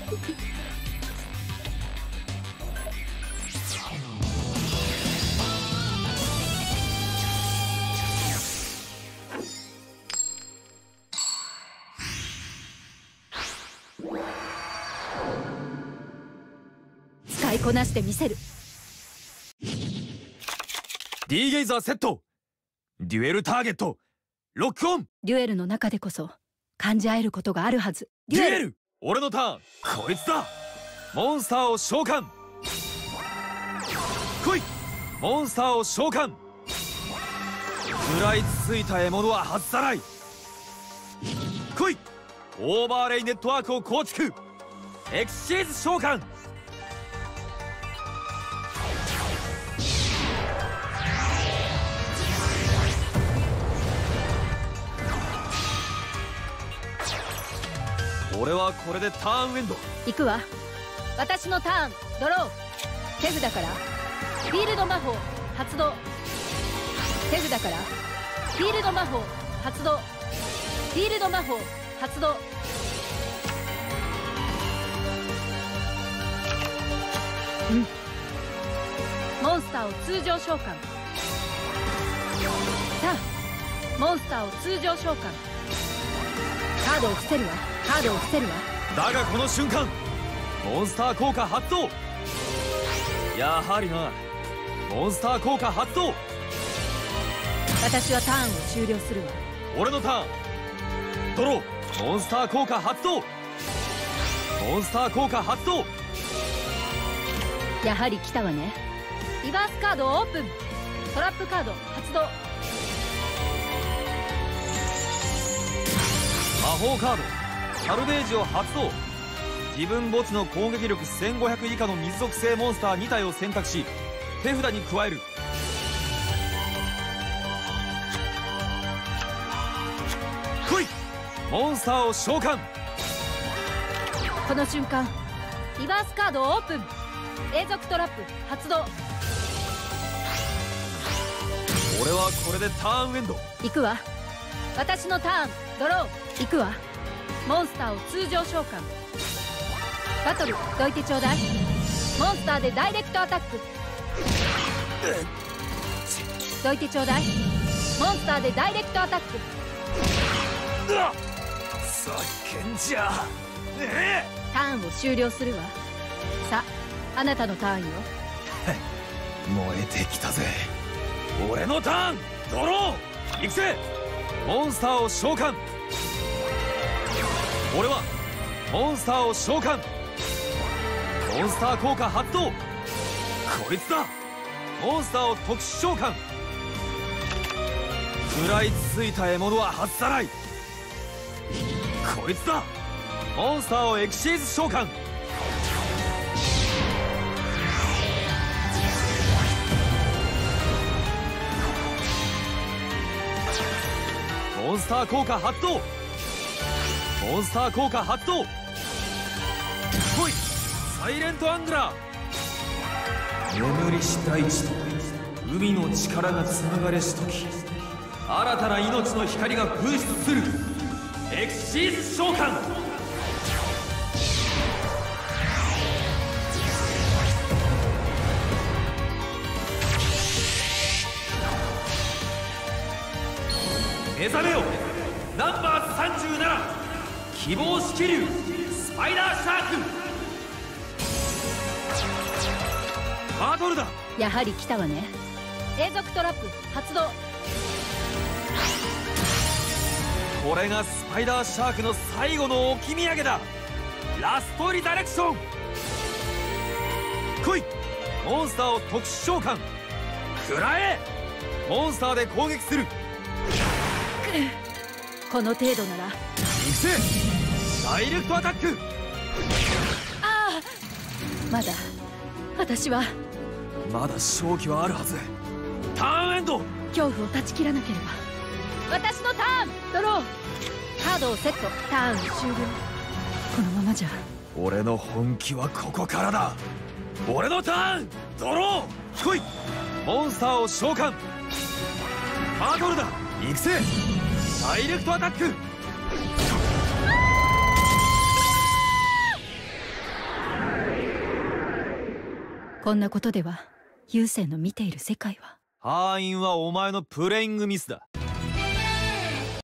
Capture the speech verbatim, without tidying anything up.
使いこなしてみせる。 D ゲイザーセット。デュエルターゲットロックオン。 デュエルの中でこそ感じ合えることがあるはず。 デュエル。俺のターン。こいつだ。モンスターを召喚。来い。モンスターを召喚。食らいつついた獲物は外さない。来い。オーバーレイネットワークを構築。エクシーズ召喚。俺はこれでターンエンド。 行くわ。私のターン。ドロー。手札からフィールド魔法発動。手札からフィールド魔法発動。フィールド魔法発動。うんモンスターを通常召喚。さあモンスターを通常召喚。カードを伏せるわ。カードを伏せるわ。 だがこの瞬間モンスター効果発動。やはりな。モンスター効果発動。 私はターンを終了するわ。 俺のターン。ドロー。モンスター効果発動。モンスター効果発動。 やはり来たわね。リバースカードをオープン。トラップカード発動。 魔法カードサルベージを発動。自分墓地の攻撃力せんごひゃく以下の水属性モンスターに体を選択し手札に加える。来い。モンスターを召喚。 この瞬間リバースカードをオープン。永続トラップ発動。 俺はこれでターンエンド。 行くわ。私のターン。ドロー。行くわ。モンスターを通常召喚。バトルどいてちょうだい。モンスターでダイレクトアタック。どいてちょうだい。モンスターでダイレクトアタック。 さっけんじゃねえ。 ターンを終了するわ。さああなたのターンよ。 燃えてきたぜ。俺のターン。ドロー。行くぜ。モンスターを召喚。俺はモンスターを召喚。モンスター効果発動。こいつだ。モンスターを特殊召喚。食らいつついた獲物は外さない。こいつだ。モンスターをエクシーズ召喚。モンスター効果発動。モンスター効果発動。来い。サイレントアングラー。眠りし大地と海の力がつながれし時新たな命の光が噴出する。エクシーズ召喚。目覚めよナンバーさんじゅうなな希望式竜スパイダーシャーク。バトルだ。 やはり来たわね。永続トラップ発動。 これがスパイダーシャークの最後の置き土産だ。ラストリダレクション。来い。モンスターを特殊召喚。食らえ。モンスターで攻撃する。 この程度なら行くぜ。ダイレクトアタック。 ああまだ私はまだ勝機はあるはず。ターンエンド。 恐怖を断ち切らなければ。私のターン。ドロー。カードをセット。ターン終了。このままじゃ。 俺の本気はここからだ。俺のターン。ドロー。来い。モンスターを召喚。バトルだ。行くぜ。ダイレクトアタック。 こんなことでは優勢の見ている世界は。 敗因はお前のプレイングミスだ。